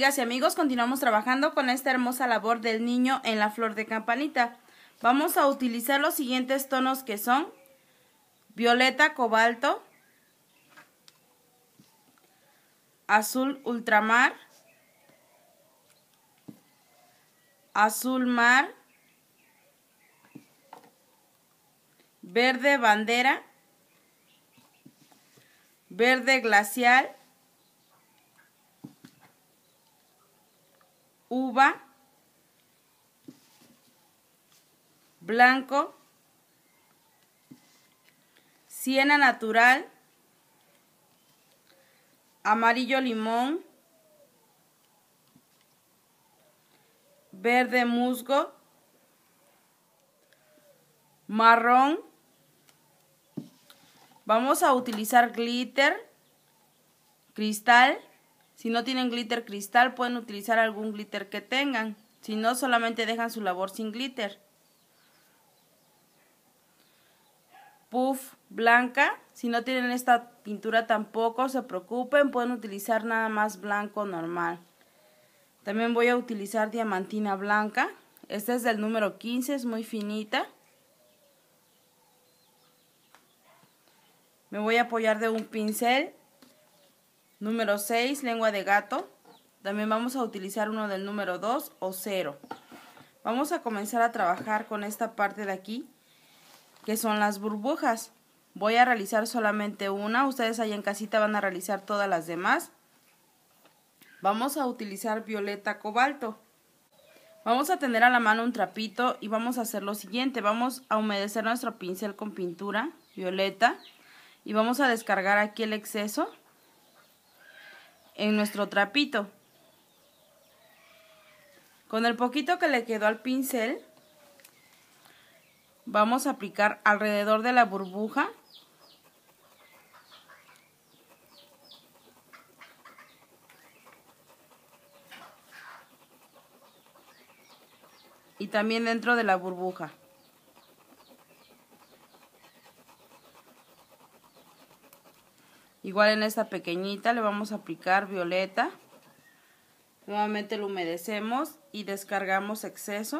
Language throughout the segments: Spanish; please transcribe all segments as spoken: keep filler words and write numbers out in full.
Amigas y amigos, continuamos trabajando con esta hermosa labor del niño en la flor de campanita. Vamos a utilizar los siguientes tonos que son violeta cobalto, azul ultramar, azul mar, verde bandera, verde glacial, uva, blanco, siena natural, amarillo limón, verde musgo, marrón. Vamos a utilizar glitter, cristal. Si no tienen glitter cristal, pueden utilizar algún glitter que tengan. Si no, solamente dejan su labor sin glitter. Puff blanca. Si no tienen esta pintura tampoco se preocupen, pueden utilizar nada más blanco normal. También voy a utilizar diamantina blanca. Esta es del número quince, es muy finita. Me voy a apoyar de un pincel número seis, lengua de gato. También vamos a utilizar uno del número dos o cero. Vamos a comenzar a trabajar con esta parte de aquí, que son las burbujas. Voy a realizar solamente una. Ustedes ahí en casita van a realizar todas las demás. Vamos a utilizar violeta cobalto. Vamos a tener a la mano un trapito y vamos a hacer lo siguiente. Vamos a humedecer nuestro pincel con pintura violeta y vamos a descargar aquí el exceso en nuestro trapito. Con el poquito que le quedó al pincel, vamos a aplicar alrededor de la burbuja. Y también dentro de la burbuja. Igual en esta pequeñita le vamos a aplicar violeta. Nuevamente lo humedecemos y descargamos exceso.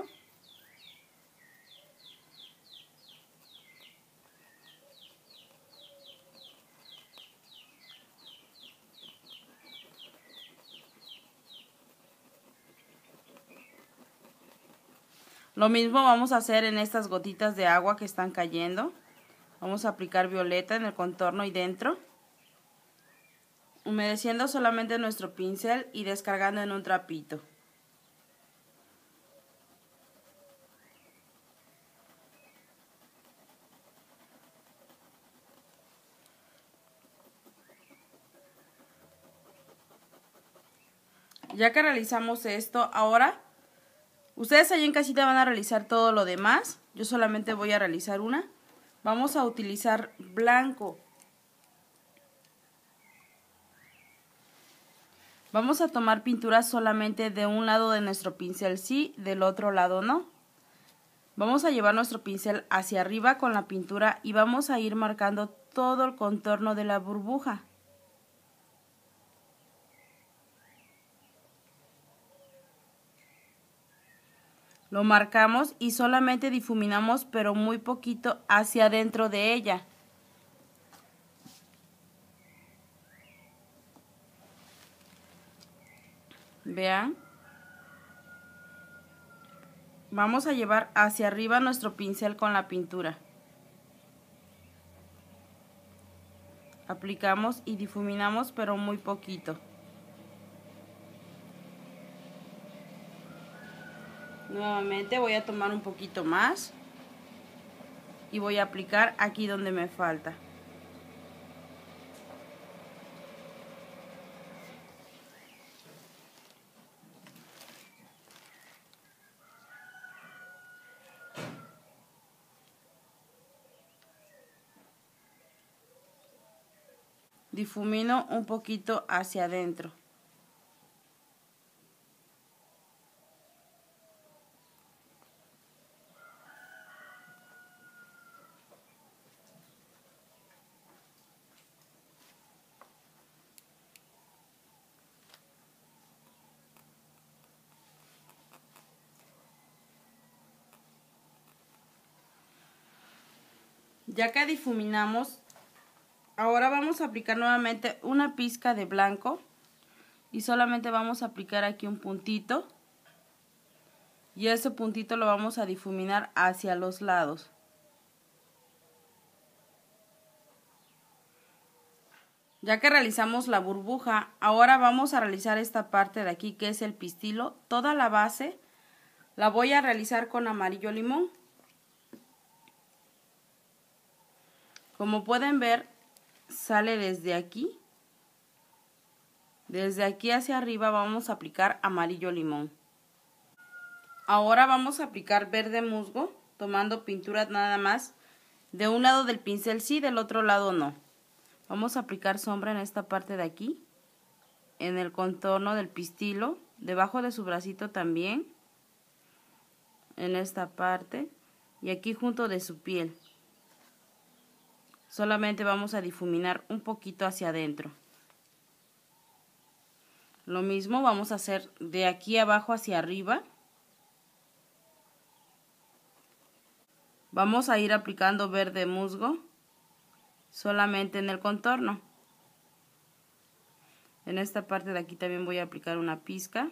Lo mismo vamos a hacer en estas gotitas de agua que están cayendo. Vamos a aplicar violeta en el contorno y dentro. Humedeciendo solamente nuestro pincel y descargando en un trapito. Ya que realizamos esto, ahora ustedes allí en casita van a realizar todo lo demás. Yo solamente voy a realizar una. Vamos a utilizar blanco. Vamos a tomar pintura solamente de un lado de nuestro pincel sí, del otro lado no. Vamos a llevar nuestro pincel hacia arriba con la pintura y vamos a ir marcando todo el contorno de la burbuja. Lo marcamos y solamente difuminamos, pero muy poquito hacia adentro de ella. Vean. Vamos a llevar hacia arriba nuestro pincel con la pintura. Aplicamos y difuminamos, pero muy poquito. Nuevamente voy a tomar un poquito más y voy a aplicar aquí donde me falta. Difumino un poquito hacia adentro. Ya que difuminamos, ahora vamos a aplicar nuevamente una pizca de blanco y solamente vamos a aplicar aquí un puntito y ese puntito lo vamos a difuminar hacia los lados. Ya que realizamos la burbuja, ahora vamos a realizar esta parte de aquí que es el pistilo. Toda la base la voy a realizar con amarillo limón. Como pueden ver, sale desde aquí. Desde aquí hacia arriba vamos a aplicar amarillo limón. Ahora vamos a aplicar verde musgo, tomando pintura nada más de un lado del pincel sí, del otro lado no. Vamos a aplicar sombra en esta parte de aquí, en el contorno del pistilo, debajo de su bracito también, en esta parte y aquí junto de su piel. Solamente vamos a difuminar un poquito hacia adentro. Lo mismo vamos a hacer de aquí abajo hacia arriba. Vamos a ir aplicando verde musgo solamente en el contorno. En esta parte de aquí también voy a aplicar una pizca.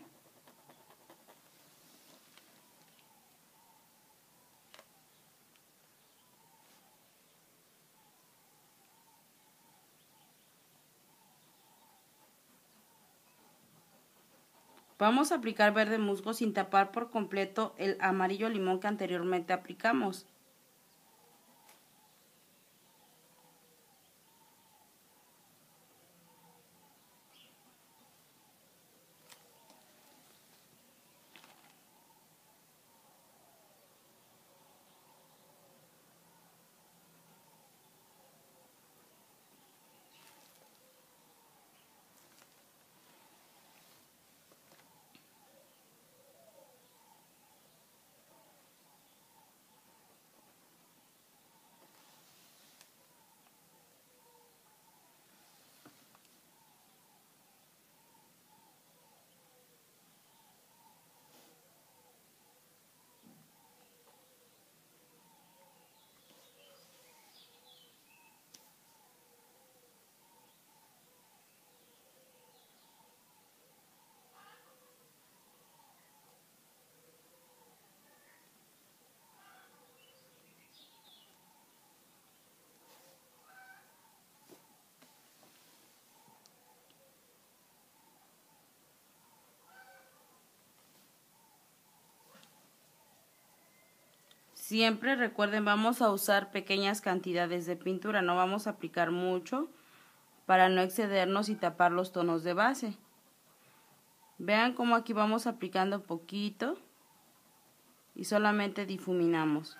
Vamos a aplicar verde musgo sin tapar por completo el amarillo limón que anteriormente aplicamos. Siempre recuerden, vamos a usar pequeñas cantidades de pintura, no vamos a aplicar mucho para no excedernos y tapar los tonos de base. Vean cómo aquí vamos aplicando poquito y solamente difuminamos.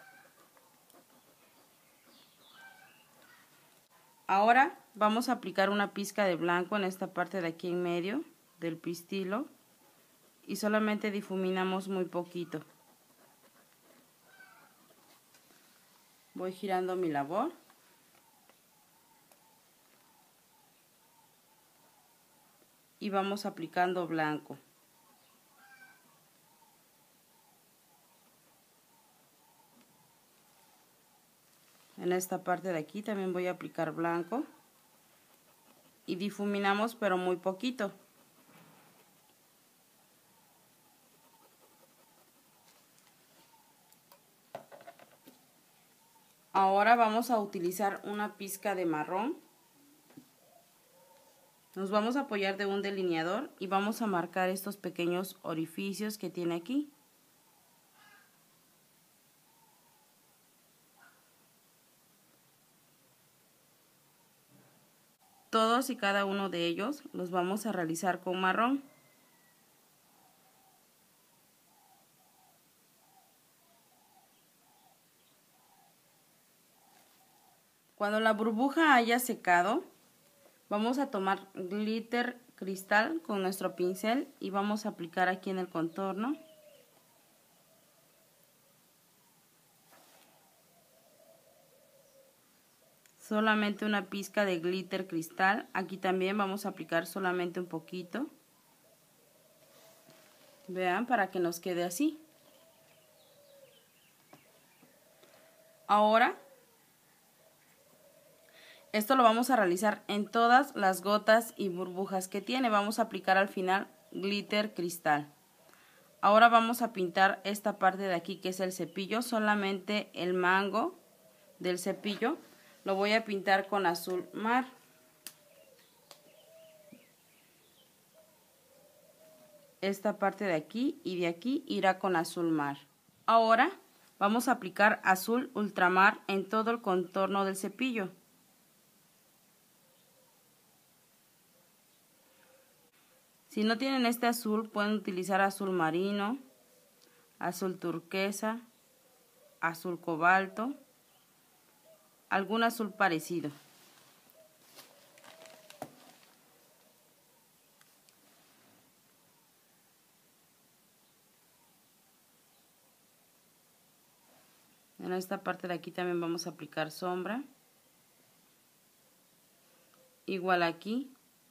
Ahora vamos a aplicar una pizca de blanco en esta parte de aquí en medio del pistilo y solamente difuminamos muy poquito. Voy girando mi labor. Y vamos aplicando blanco. En esta parte de aquí también voy a aplicar blanco. Y difuminamos pero muy poquito. Ahora vamos a utilizar una pizca de marrón. Nos vamos a apoyar de un delineador y vamos a marcar estos pequeños orificios que tiene aquí. Todos y cada uno de ellos los vamos a realizar con marrón. Cuando la burbuja haya secado, vamos a tomar glitter cristal con nuestro pincel y vamos a aplicar aquí en el contorno. Solamente una pizca de glitter cristal. Aquí también vamos a aplicar solamente un poquito. Vean, para que nos quede así. Ahora Esto lo vamos a realizar en todas las gotas y burbujas que tiene. Vamos a aplicar al final glitter cristal. Ahora vamos a pintar esta parte de aquí que es el cepillo, solamente el mango del cepillo lo voy a pintar con azul mar. Esta parte de aquí y de aquí irá con azul mar. Ahora vamos a aplicar azul ultramar en todo el contorno del cepillo. Si no tienen este azul, pueden utilizar azul marino, azul turquesa, azul cobalto, algún azul parecido. En esta parte de aquí también vamos a aplicar sombra. Igual aquí.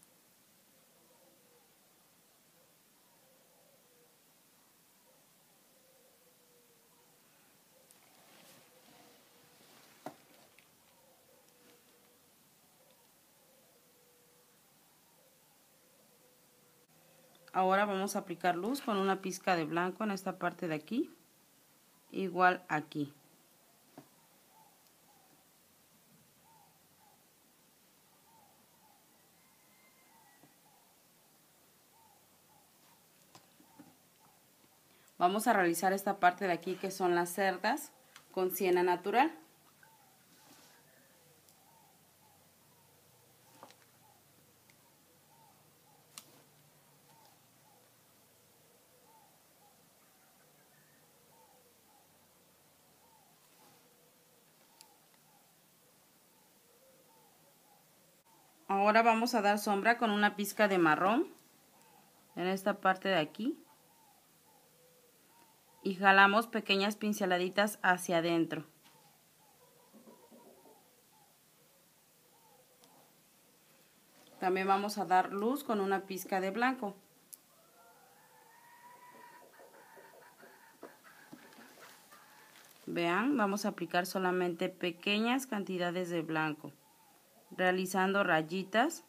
Ahora vamos a aplicar luz con una pizca de blanco en esta parte de aquí. Igual aquí. Vamos a realizar esta parte de aquí que son las cerdas con siena natural. Ahora vamos a dar sombra con una pizca de marrón en esta parte de aquí. Y jalamos pequeñas pinceladitas hacia adentro. También vamos a dar luz con una pizca de blanco. Vean, vamos a aplicar solamente pequeñas cantidades de blanco, realizando rayitas.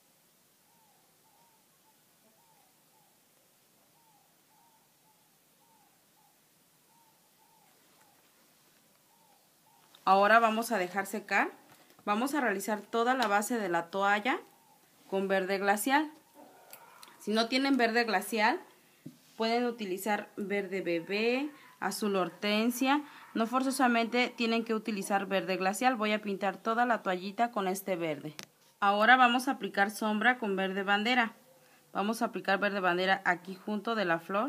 Ahora vamos a dejar secar. Vamos a realizar toda la base de la toalla con verde glacial. Si no tienen verde glacial, pueden utilizar verde bebé, azul hortensia. No forzosamente tienen que utilizar verde glacial. Voy a pintar toda la toallita con este verde. Ahora vamos a aplicar sombra con verde bandera. Vamos a aplicar verde bandera aquí junto de la flor.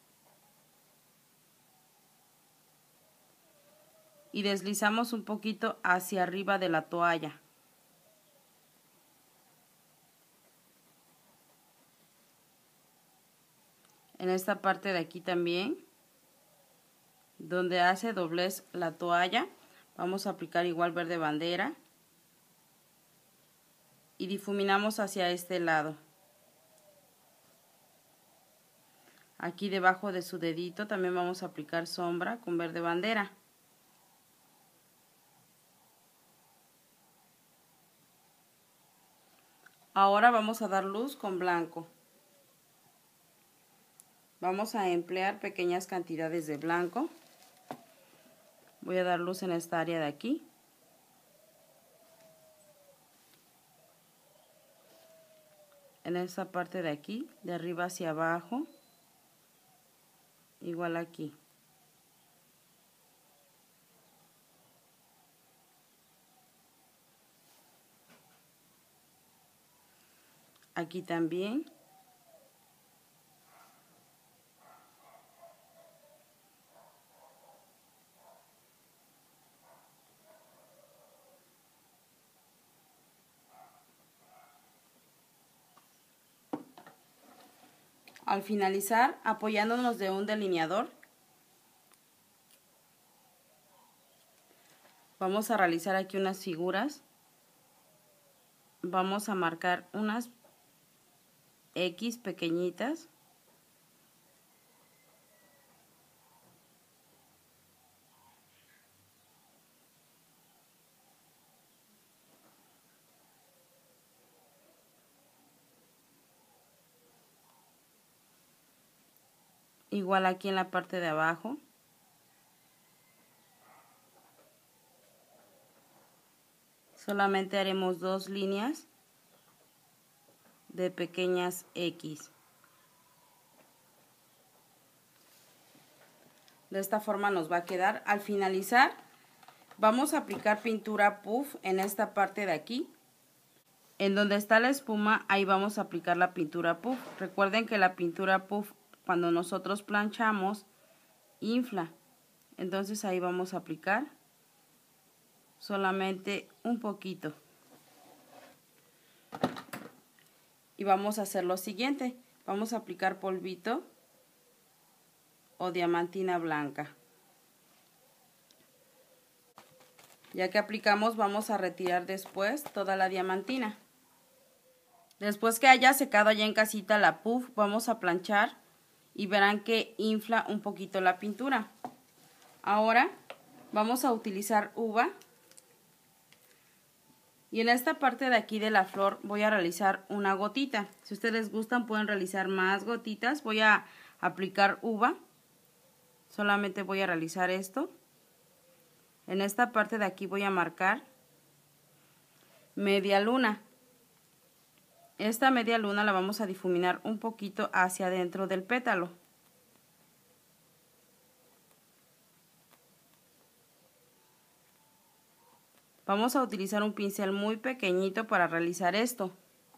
Y deslizamos un poquito hacia arriba de la toalla. En esta parte de aquí también, donde hace doblez la toalla, vamos a aplicar igual verde bandera. Y difuminamos hacia este lado. Aquí debajo de su dedito también vamos a aplicar sombra con verde bandera. Ahora vamos a dar luz con blanco. Vamos a emplear pequeñas cantidades de blanco. Voy a dar luz en esta área de aquí. En esta parte de aquí, de arriba hacia abajo. Igual aquí. Aquí también. Al finalizar, apoyándonos de un delineador, vamos a realizar aquí unas figuras. Vamos a marcar unas X pequeñitas. igual aquí en la parte de abajo. Solamente haremos dos líneas de pequeñas X. De esta forma nos va a quedar. Al finalizar vamos a aplicar pintura puff en esta parte de aquí. En donde está la espuma, ahí vamos a aplicar la pintura puff. Recuerden que la pintura puff, cuando nosotros planchamos, infla. Entonces ahí vamos a aplicar solamente un poquito. Y vamos a hacer lo siguiente. Vamos a aplicar polvito o diamantina blanca. Ya que aplicamos, vamos a retirar después toda la diamantina. Después que haya secado allá en casita la puff, vamos a planchar y verán que infla un poquito la pintura. Ahora vamos a utilizar uva. Y en esta parte de aquí de la flor voy a realizar una gotita. Si ustedes gustan pueden realizar más gotitas. Voy a aplicar uva. Solamente voy a realizar esto. En esta parte de aquí voy a marcar media luna. Esta media luna la vamos a difuminar un poquito hacia adentro del pétalo. Vamos a utilizar un pincel muy pequeñito para realizar esto.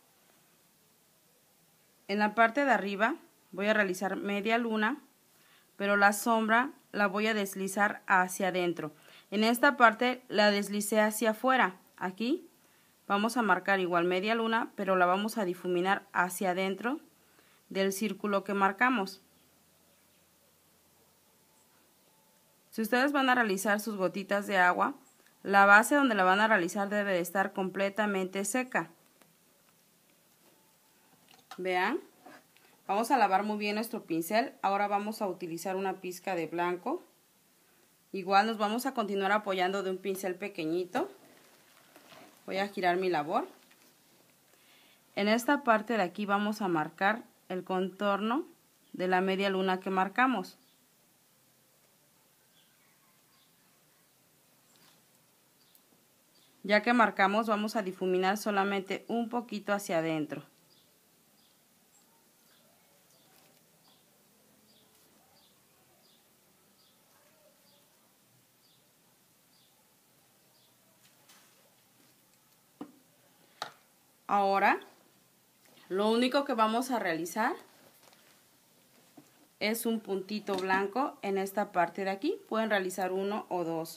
En la parte de arriba voy a realizar media luna, pero la sombra la voy a deslizar hacia adentro. En esta parte la deslicé hacia afuera. Aquí vamos a marcar igual media luna, pero la vamos a difuminar hacia adentro del círculo que marcamos. Si ustedes van a realizar sus gotitas de agua, la base donde la van a realizar debe de estar completamente seca. Vean, vamos a lavar muy bien nuestro pincel. Ahora vamos a utilizar una pizca de blanco. Igual nos vamos a continuar apoyando de un pincel pequeñito. Voy a girar mi labor. En esta parte de aquí vamos a marcar el contorno de la media luna que marcamos. Ya que marcamos, vamos a difuminar solamente un poquito hacia adentro. Ahora, lo único que vamos a realizar es un puntito blanco en esta parte de aquí. Pueden realizar uno o dos.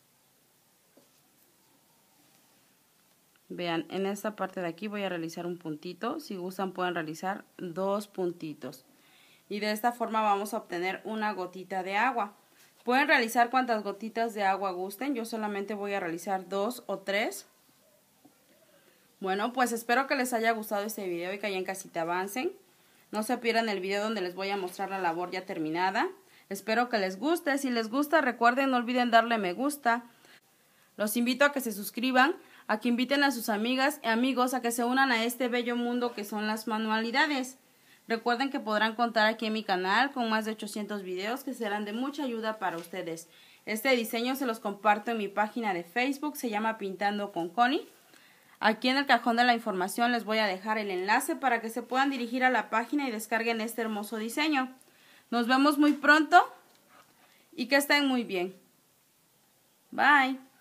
Vean, en esta parte de aquí voy a realizar un puntito. Si gustan pueden realizar dos puntitos. Y de esta forma vamos a obtener una gotita de agua. Pueden realizar cuantas gotitas de agua gusten. Yo solamente voy a realizar dos o tres. Bueno, pues espero que les haya gustado este video y que allá en casita avancen. No se pierdan el video donde les voy a mostrar la labor ya terminada. Espero que les guste. Si les gusta, recuerden, no olviden darle me gusta. Los invito a que se suscriban, a que inviten a sus amigas y amigos a que se unan a este bello mundo que son las manualidades. Recuerden que podrán contar aquí en mi canal con más de ochocientos videos que serán de mucha ayuda para ustedes. Este diseño se los comparto en mi página de Facebook, se llama Pintando con Connie. Aquí en el cajón de la información les voy a dejar el enlace para que se puedan dirigir a la página y descarguen este hermoso diseño. Nos vemos muy pronto y que estén muy bien. Bye.